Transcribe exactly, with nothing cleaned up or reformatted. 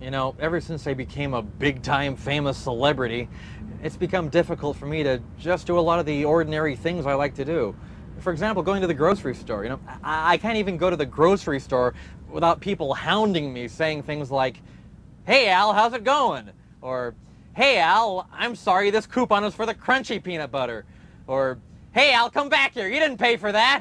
You know, ever since I became a big-time famous celebrity, it's become difficult for me to just do a lot of the ordinary things I like to do. For example, going to the grocery store. You know, I, I can't even go to the grocery store without people hounding me, saying things like, "Hey Al, how's it going?" Or, "Hey Al, I'm sorry, this coupon is for the crunchy peanut butter." Or, "Hey Al, come back here, you didn't pay for that."